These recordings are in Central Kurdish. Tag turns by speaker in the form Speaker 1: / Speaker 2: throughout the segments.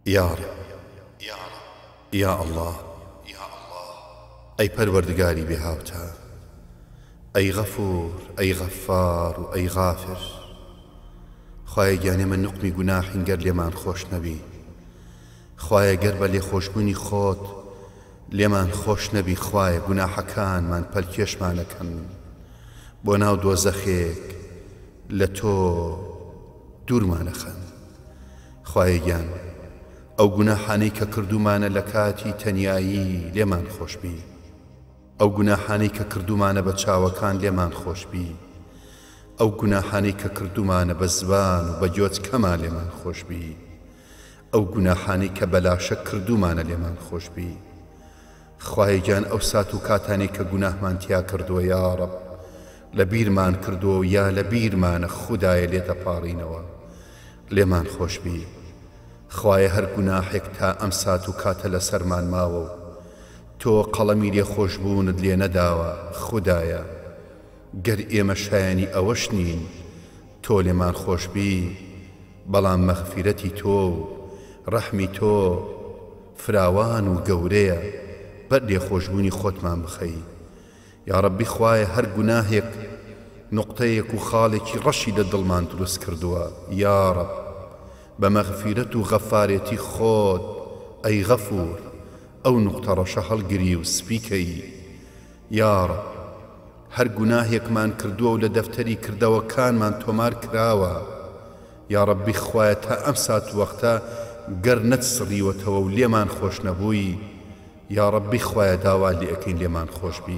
Speaker 1: يا رب يا الله أي پروردگاری بهاوتا أي غفور أي غفار و أي غافر خوایە گیانێ من نقمی گوناحین گەر لێمان خۆش نەبی خوایە گەر بە لێخۆشبوونی خۆت لێمان خۆش نەبی خوایە گوناحەکانمان پەلکێشمانەکەن بۆ ناو دۆزەخێک لە تۆ دوورمانەخەن خوایە گیان ئەو گوناحانەی کە کردومانە لە کاتی تەنیایی لێمان خۆشبی ئەو گوناحانەی کە کردومانە بە چاوەکان لێمان خۆشبی ئەو گوناحانەی کە کردومانە بە زبان و بە گوێت کەما لێمان خۆشبی ئەو گوناحانەی کە بەلاشە کردومانە لێمان خۆشبی خوایە گیان ئەو سات و کاتانەی کە گوناحمان تیا کردووە یا ڕەب لە بیرمان کردووە و یا لە بیرمانە خودایە لێ دەپاڕینەوە لێمان خۆشبی خوایە هەر گوناحێک تا ئەم سات و کاتە لە سەرمان ماوە و تۆ قەڵەمی لێخۆشبوونت لێ نەداوە خودایە گەر ئێمە شایانی ئەوەش نین تۆ لێمان خۆشبی بەڵام مەغفیرەتی تۆ و ڕەحمی تۆ فراوان و گەورەیە بەر لێخۆشبوونی خۆتمان بخەی یا ڕەبی خوایە هەر گوناهێک نقطەیەک و خاڵێکی ڕەشی لە دڵمان دروست کردووە یا ڕەب بە مەغفیرەت و غەفارێتی خۆت ئەی غەفور ئەو نقطە ڕەشە هەڵگری و سپیکەی یا ڕەب هەر گوناهێکمان کردووە و لە دەفتەری کردەوەکانمان تۆمار کراوە یا ڕەبی خوایە تا ئەم سات وەختە گەر نەتسڕیوەتەوە و لێمان خۆش نەبووی یا ڕەبی خوایە داوا لێ ئەکەین لێمان خۆشبی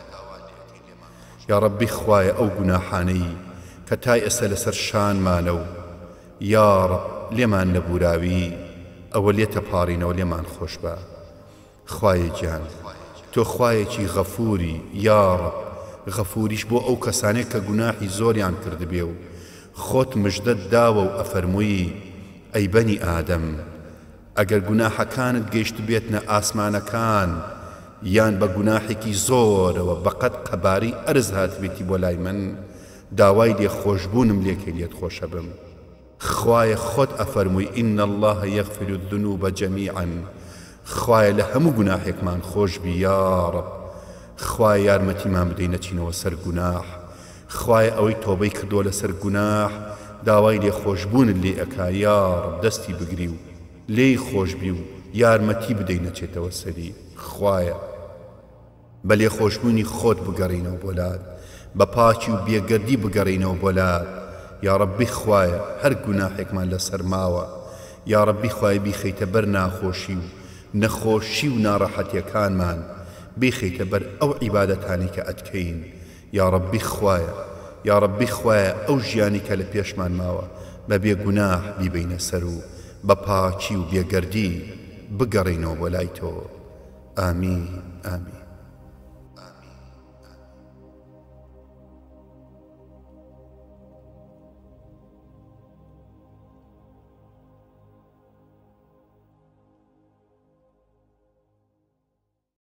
Speaker 1: یا ڕەبی خوایە ئەو گوناحانەی کە تای ئێستا لەسەر شانمانە و یا ڕەب لێمان نەبوراوی ئەوە لێتە پاڕینەوە لێمان خۆش بە خوایە گیان تۆ خوایەکی غەفوری یا ڕەب غەفوریش بۆ ئەو کەسانێک کە گوناحی زۆریان کردبێ و خۆت مژدەت داوە و ئەفەرمووی ئەی بەنی ئادەم ئەگەر گوناحەکانت گەیشت بێتنە ئاسمانەکان یان بە گوناحێکی زۆرەوە بەقەد قەباری ئەرز هاتبێتی بۆ لای من داوای لێخۆشبوونم لێکەی لێت خۆشە بم خوایە خۆت ئەفەرمووی ئین الله یەغفر الذنوب جەمیعا خوایە لە هەموو گوناحێکمان خۆشبی یا ڕەب خوایە یارمەتیمان بدەی نەچینەوە سەر گوناح خوایە ئەوەی تۆبەی کردووە لەسەر گوناح داوای لێخۆشبوونت لێ ئەکا یا ڕەب دەستی بگری و لێی خۆشبی و یارمەتی بدەی نەچێتەوە سەری خوایە بە لێخۆشبوونی خۆت بگەڕینەوە بۆلات بە پاکی و بێگەردی بگەڕینەوە بۆلات یا ڕەبی خوایە هەر گوناحێکمان لەسەر ماوە یا ڕەبی خوایە بیخەیتە بەر ناخۆشی و نەخۆشی و ناڕەحەتیەکانمان بیخەیتە بەر ئەو عیبادەتانی کە ئەتکەین یا ڕەبی خوایە یا ڕەبی خوایە ئەو ژیانی کە لە پێشمان ماوە بە بێگوناح بیبینە سەر و بە پاکی و بێگەردی بگەڕینەوە بۆ لای تۆ ئامین ئامین